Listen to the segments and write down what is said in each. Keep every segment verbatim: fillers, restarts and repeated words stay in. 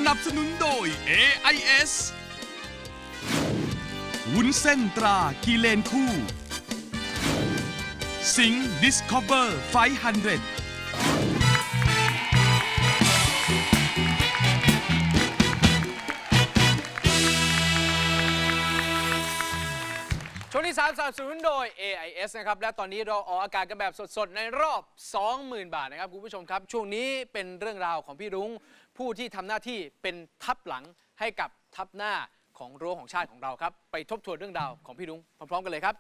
นับสนุนโดย เอ ไอ เอส วุ้นเส้นตรากีเลนคู่สิงค์ Discover ไฟว์ ฮันเดรดช่วงที่สามสนับสนุนโดย เอ ไอ เอส นะครับและตอนนี้เราออกอากาศกันแบบสดๆในรอบ สองหมื่น บาทนะครับคุณผู้ชมครับช่วงนี้เป็นเรื่องราวของพี่รุ้งผู้ที่ทำหน้าที่เป็นทัพหลังให้กับทัพหน้าของรั้วของชาติของเราครับไปทบทวนเรื่องราวของพี่รุ้งพร้อมๆกันเลยครับ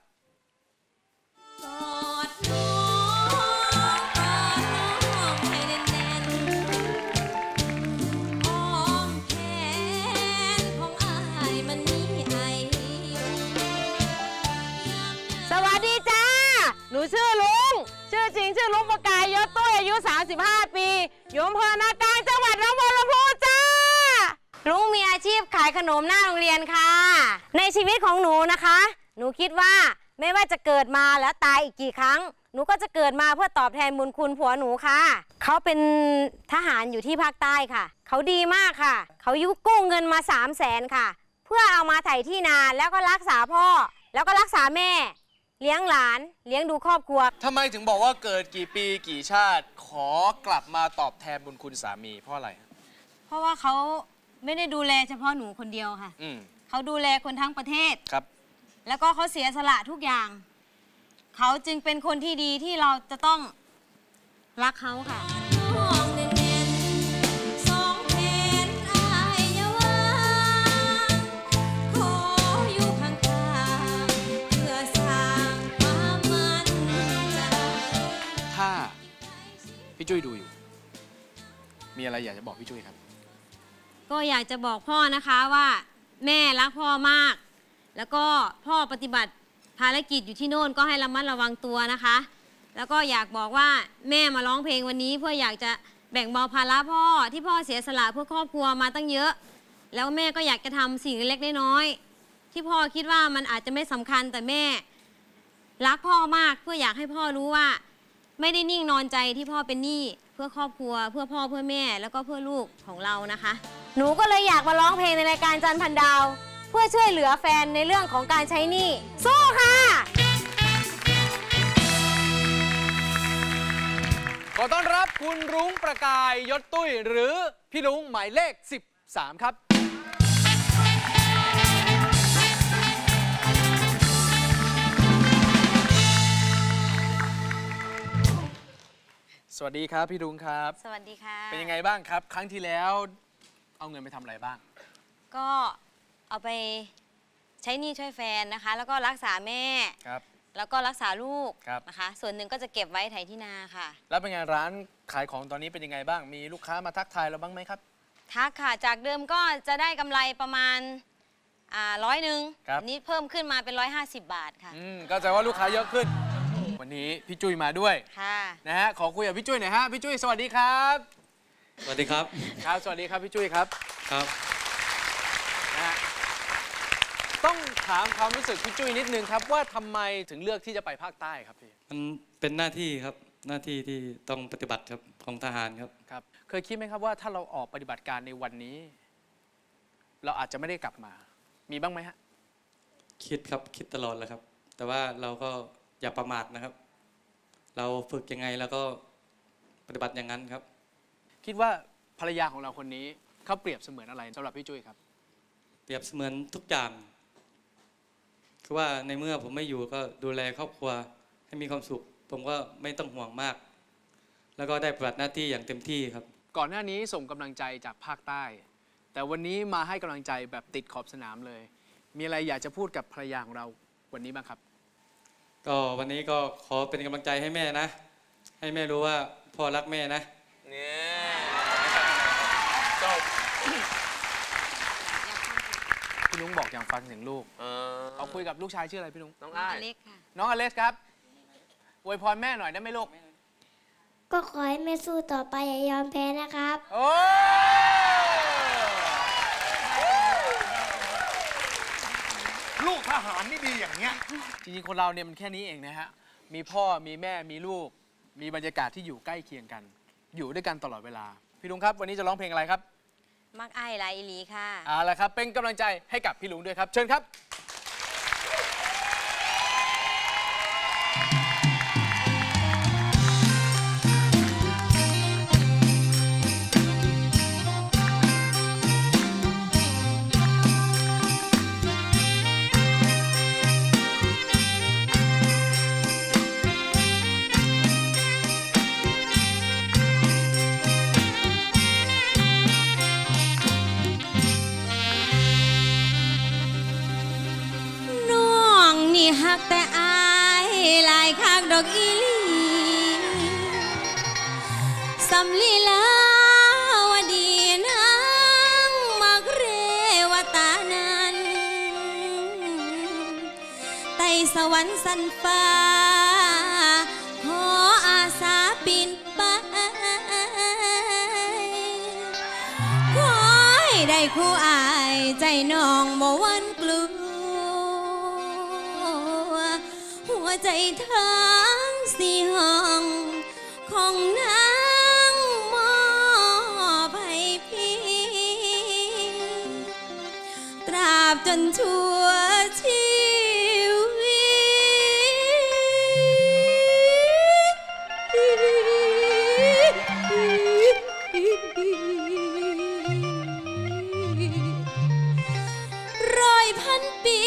สวัสดีจ้าหนูชื่อลุงชื่อจริงชื่อลุงประกายยศตุ้ยอายุสามสิบห้าปีอยู่อำเภอนากลางจังหวัดหนองบัวลำพูจ้าลุงมีอาชีพขายขนมหน้าโรงเรียนค่ะในชีวิตของหนูนะคะหนูคิดว่าไม่ว่าจะเกิดมาแล้วตายอีกกี่ครั้งหนูก็จะเกิดมาเพื่อตอบแทนบุญคุณผัวหนูค่ะเขาเป็นทหารอยู่ที่ภาคใต้ค่ะเขาดีมากค่ะเขายุกู้เงินมาสามแสนค่ะเพื่อเอามาไถ่ที่นาแล้วก็รักษาพ่อแล้วก็รักษาแม่เลี้ยงหลานเลี้ยงดูครอบครัวทำไมถึงบอกว่าเกิดกี่ปีกี่ชาติขอกลับมาตอบแทนบุญคุณสามีเพราะอะไรเพราะว่าเขาไม่ได้ดูแลเฉพาะหนูคนเดียวค่ะเขาดูแลคนทั้งประเทศครับแล้วก็เขาเสียสละทุกอย่างเขาจึงเป็นคนที่ดีที่เราจะต้องรักเขาค่ะถ้าพี่จุ้ยดูอยู่มีอะไรอยากจะบอกพี่จุ้ยครับก็อยากจะบอกพ่อนะคะว่าแม่รักพ่อมากแล้วก็พ่อปฏิบัติภารกิจอยู่ที่โน่นก็ให้ระมัดระวังตัวนะคะแล้วก็อยากบอกว่าแม่มาร้องเพลงวันนี้เพื่ออยากจะแบ่งเบาภาระพ่อที่พ่อเสียสละเพื่อครอบครัวมาตั้งเยอะแล้วแม่ก็อยากจะทำสิ่งเล็กๆน้อยๆที่พ่อคิดว่ามันอาจจะไม่สำคัญแต่แม่รักพ่อมากเพื่ออยากให้พ่อรู้ว่าไม่ได้นิ่งนอนใจที่พ่อเป็นหนี้เพื่อครอบครัวเพื่อพ่อเพื่อแม่แล้วก็เพื่อลูกของเรานะคะหนูก็เลยอยากมาร้องเพลงในรายการจันทร์พันดาวเพื่อช่วยเหลือแฟนในเรื่องของการใช้หนี้สู้ค่ะขอต้อนรับคุณรุ้งประกายยศตุ้ยหรือพี่รุ้งหมายเลขสิบสามครับสวัสดีครับพี่รุ้งครับสวัสดีค่ะเป็นยังไงบ้างครับครั้งที่แล้วเอาเงินไปทำอะไรบ้างก็เอาไปใช้หนี้ช่วยแฟนนะคะแล้วก็รักษาแม่ครับแล้วก็รักษาลูกนะคะส่วนหนึ่งก็จะเก็บไว้ไถที่นาค่ะแล้วเป็นไงร้านขายของตอนนี้เป็นยังไงบ้างมีลูกค้ามาทักทายเราบ้างไหมครับทักค่ะจากเดิมก็จะได้กำไรประมาณอ่าร้อยหนึ่งนี้เพิ่มขึ้นมาเป็นร้อยห้าสิบบาทค่ะอืมก็แสดงว่าลูกค้าเยอะขึ้นวันนี้พี่จุ้ยมาด้วยค่ะนะฮะขอคุยกับพี่จุ้ยหน่อยฮะพี่จุ้ยสวัสดีครับสวัสดีครับครับสวัสดีครับพี่จุ้ยครับครับนะฮะต้องถามความรู้สึกพี่จุ้ยนิดนึงครับว่าทำไมถึงเลือกที่จะไปภาคใต้ครับพี่มันเป็นหน้าที่ครับหน้าที่ที่ต้องปฏิบัติครับของทหารครับครับเคยคิดไหมครับว่าถ้าเราออกปฏิบัติการในวันนี้เราอาจจะไม่ได้กลับมามีบ้างไหมฮะคิดครับคิดตลอดเลยครับแต่ว่าเราก็อย่าประมาทนะครับเราฝึกยังไงแล้วก็ปฏิบัติอย่างนั้นครับคิดว่าภรรยาของเราคนนี้เขาเปรียบเสมือนอะไรสำหรับพี่จุ้ยครับเปรียบเสมือนทุกอย่างคือว่าในเมื่อผมไม่อยู่ก็ดูแลครอบครัวให้มีความสุขผมก็ไม่ต้องห่วงมากแล้วก็ได้ปฏิบัติหน้าที่อย่างเต็มที่ครับก่อนหน้านี้ส่งกำลังใจจากภาคใต้แต่วันนี้มาให้กำลังใจแบบติดขอบสนามเลยมีอะไรอยากจะพูดกับภรรยาของเราวันนี้บ้างครับก็วันนี้ก็ขอเป็นกำลังใจให้แม่นะให้แม่รู้ว่าพ่อรักแม่นะเนี่ยจบพี่ลุงบอกอย่างฟังถึงลูกเอาคุยกับลูกชายชื่ออะไรพี่ลุงน้องอเล็กค่ะน้องอเล็กครับอวยพรแม่หน่อยได้ไหมลูกก็ขอให้แม่สู้ต่อไปอย่ายอมแพ้นะครับโอ้ลูกทหารนี่ดีอย่างเงี้ยจริงๆคนเราเนี่ยมันแค่นี้เองนะฮะมีพ่อมีแม่มีลูกมีบรรยากาศที่อยู่ใกล้เคียงกันอยู่ด้วยกันตลอดเวลาพี่ลุงครับวันนี้จะร้องเพลงอะไรครับมักอ้ายหลายอีหลีค่ะเอาละครับเป็นกำลังใจให้กับพี่ลุงด้วยครับเชิญครับหักแต่อายหลายข้างดอกอีหลีสำลีลาวดีนางมักเรวตานั้นไต่สวรรค์สันฟ้าขออาสาปีนไปขอให้ได้คู่อายใจน้องบ่วันกลัวหัวใจทั้งสี่ห้องของนางมอบให้พี่ตราบจนชั่วชีวิตร้อยพันปี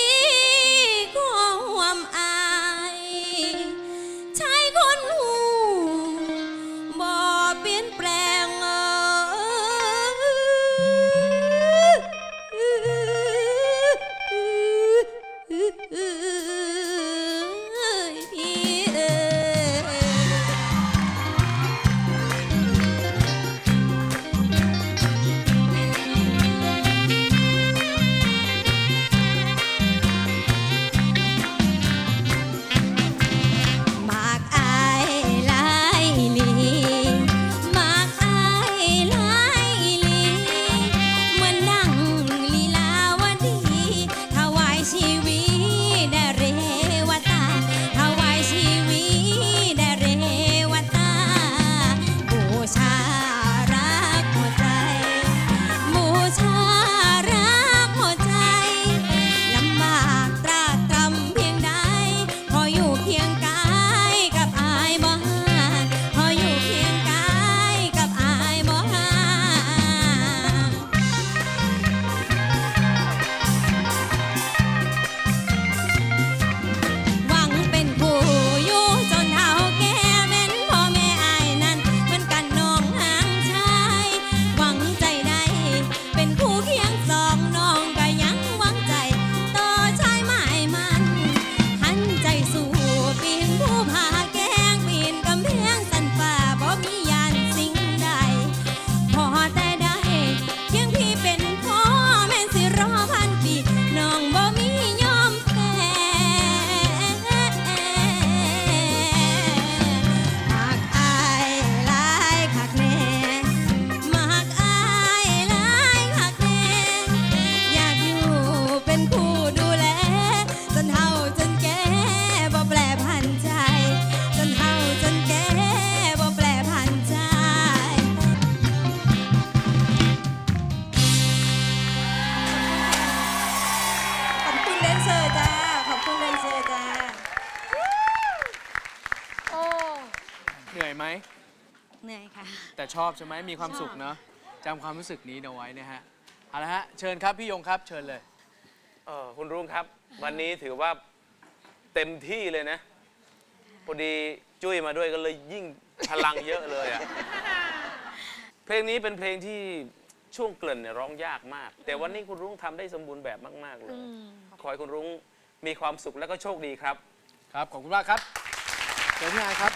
เหนื่อยไหมเหนื่อยค่ะแต่ชอบใช่ไหมมีความสุขเนาะจำความรู้สึกนี้เอาไว้นะฮะเอาละฮะเชิญครับพี่ยงครับเชิญเลยเออคุณรุ่งครับวันนี้ถือว่าเต็มที่เลยนะพอดีจุ้ยมาด้วยก็เลยยิ่งพลังเยอะเลยอ่ะเพลงนี้เป็นเพลงที่ช่วงเกริ่นเนี่ยร้องยากมากแต่วันนี้คุณรุ่งทำได้สมบูรณ์แบบมากๆเลยขอให้คุณรุ่งมีความสุขและก็โชคดีครับครับขอบคุณมากครับเชิญพี่นายครับ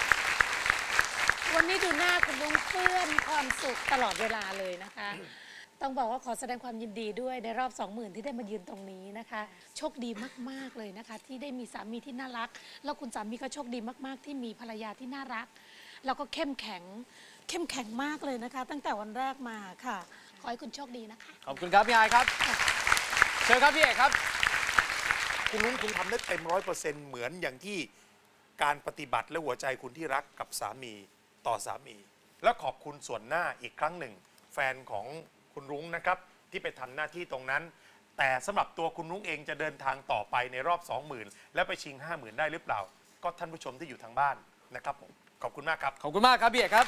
วันนี้ดูหน้าคุณลุงเปื้อนความสุขตลอดเวลาเลยนะคะต้องบอกว่าขอแสดงความยินดีด้วยในรอบ สองหมื่น ที่ได้มายืนตรงนี้นะคะโชคดีมากๆเลยนะคะที่ได้มีสามีที่น่ารักแล้วคุณสามีก็โชคดีมากๆที่มีภรรยาที่น่ารักแล้วก็เข้มแข็งเข้มแข็งมากเลยนะคะตั้งแต่วันแรกมาค่ะขอให้คุณโชคดีนะคะขอบคุณครับพี่นายครับเชิญครับพี่เอกครับคุณลุงคุณทำได้เต็มร้อยเปอร์เซ็นต์เหมือนอย่างที่การปฏิบัติและหัวใจคุณที่รักกับสามีต่อสามีและขอบคุณส่วนหน้าอีกครั้งหนึ่งแฟนของคุณรุ้งนะครับที่ไปทำหน้าที่ตรงนั้น แต่สำหรับตัวคุณรุ้งเองจะเดินทางต่อไปในรอบ สองหมื่น แล้วไปชิง ห้าหมื่น ได้หรือเปล่าก็ท่านผู้ชมที่อยู่ทางบ้านนะครับผมขอบคุณมากครับขอบคุณมากครับพี่เอกครับ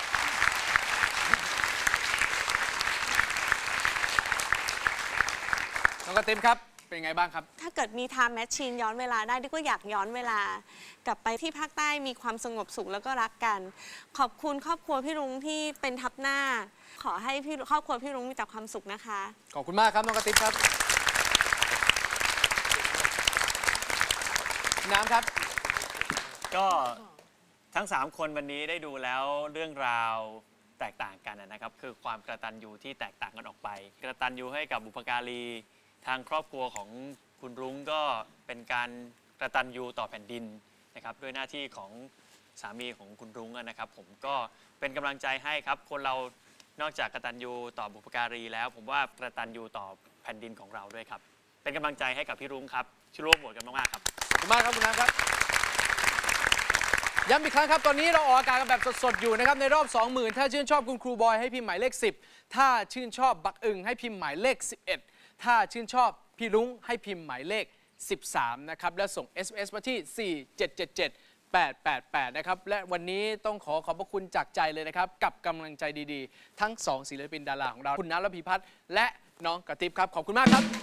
น้องกระติ๊บครับเป็นไงบ้างครับถ้าเกิดมีไทม์แมชชีนย้อนเวลาได้ดิก็อยากย้อนเวลากลับไปที่ภาคใต้มีความสงบสุขแล้วก็รักกันขอบคุณครอบครัวพี่รุ้งที่เป็นทัพหน้าขอให้พี่ครอบครัวพี่รุ้งมีแต่ความสุขนะคะขอบคุณมากครับน้องกระติ๊บครับน้ำครับก็ทั้งสามคนวันนี้ได้ดูแล้วเรื่องราวแตกต่างกันนะครับคือความกตัญญูที่แตกต่างกันออกไปกตัญญูให้กับบุพการีทางครอบครัวของคุณรุ้งก็เป็นการกตัญญูต่อแผ่นดินนะครับด้วยหน้าที่ของสามีของคุณรุ้งนะครับผมก็เป็นกำลังใจให้ครับคนเรานอกจากกตัญญูต่อบุพการีแล้วผมว่ากตัญญูต่อแผ่นดินของเราด้วยครับเป็นกำลังใจให้กับพี่รุ้งครับช่วยร่วมโหวตกันมากๆครับขอบคุณมากครับคุณน้ำครับย้ำอีกครั้งครับตอนนี้เราออกอากาศกันแบบสดๆอยู่นะครับในรอบ สองหมื่น ถ้าชื่นชอบคุณครูบอยให้พิมพ์หมายเลขสิบถ้าชื่นชอบบักอึ่งให้พิมพ์หมายเลขสิบเอ็ดถ้าชื่นชอบพี่รุ้งให้พิมพ์หมายเลขสิบสามนะครับและส่ง เอส เอ็ม เอส มาที่สี่เจ็ดเจ็ดเจ็ด แปดแปดแปดนะครับและวันนี้ต้องขอขอบพระคุณจากใจเลยนะครับกับกำลังใจดีๆทั้งสองศิลปินดาราของเราคุณน้ำระพีพัฒน์และน้องกระติบครับขอบคุณมากครับ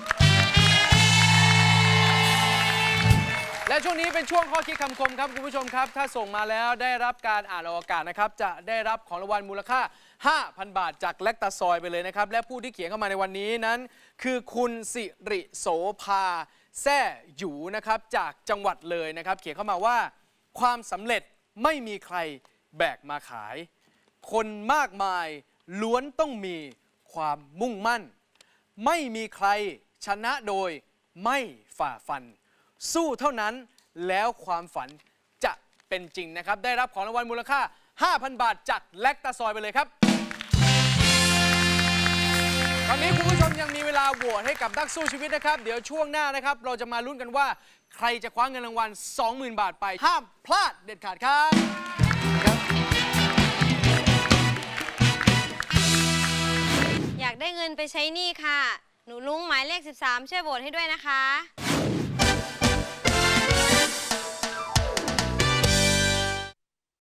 และช่วงนี้เป็นช่วงข้อคิดคำคมครับคุณผู้ชมครับถ้าส่งมาแล้วได้รับการอ่านออกอากาศนะครับจะได้รับของรางวัลมูลค่า ห้าพัน บาทจากแลคตาซอยไปเลยนะครับและผู้ที่เขียนเข้ามาในวันนี้นั้นคือคุณสิริโสภาแซ่หยูนะครับจากจังหวัดเลยนะครับเขียนเข้ามาว่าความสำเร็จไม่มีใครแบกมาขายคนมากมายล้วนต้องมีความมุ่งมั่นไม่มีใครชนะโดยไม่ฝ่าฟันสู้เท่านั้นแล้วความฝันจะเป็นจริงนะครับได้รับของรางวัลมูลค่า ห้าพัน บาทจากแลคตาซอยไปเลยครับตอนนี้คุณผู้ชมยังมีเวลาโหวตให้กับนักสู้ชีวิตนะครับเดี๋ยวช่วงหน้านะครับเราจะมาลุ้นกันว่าใครจะคว้าเงินรางวัล สองหมื่น บาทไปห้ามพลาดเด็ดขาดครับอยากได้เงินไปใช้หนี้ค่ะหนูลุงหมายเลขสิบสามช่วยโหวตให้ด้วยนะคะ